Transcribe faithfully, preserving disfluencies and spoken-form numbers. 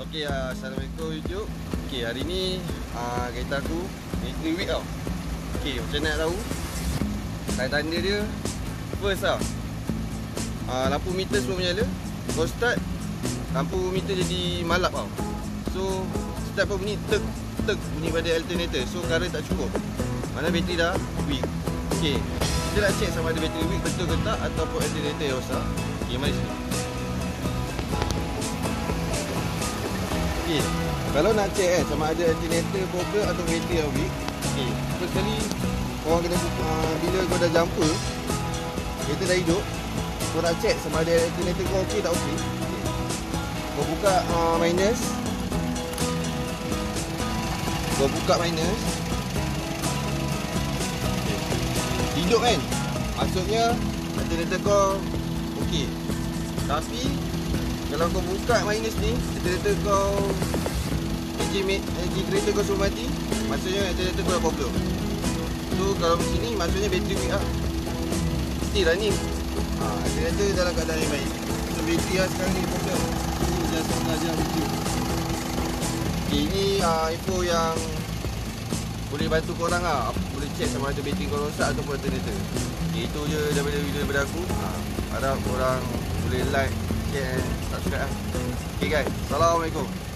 Okey, uh, Assalamualaikum YouTube. Okey, hari ni uh, kereta aku battery weak tau. Okey, macam nak tahu tanda dia first lah, uh, lampu meter semua menyala. Kalau start, lampu meter jadi malap tau. So start pun bunyi tek tek, bunyi pada alternator. So current tak cukup, mana bateri dah weak. Okey, kita nak check sama ada bateri weak betul ke tak, ataupun alternator yang rosak. Okey, mari sini. Okay. Kalau nak check kan sama ada alternator problem atau bateri yang weak. Okay. First kali korang kena buka, uh, bila kau dah jumper, kereta dah hidup, kau nak check sama ada alternator kau okey tak okey. Okay. Kau buka uh, minus. Kau buka minus. Okay. Hidup kan, maksudnya alternator kau okey. Tapi kalau kau buka minus ni, alternator kau engine, engine kereta kau semua mati, maksudnya alternator kau dah problem. So kalau macam ni, maksudnya bateri weak lah. Still running, ha, alternator dalam keadaan yang baik. So bateri lah sekarang ni problem. Ni just setengah jam review. Okay, ini uh, info yang boleh bantu korang lah. Boleh check sama ada bateri kau rosak ataupun alternator. Okay, itu je daripada video daripada aku. ha, Harap korang boleh like, share, subscribe lah. Okay guys, Assalamualaikum.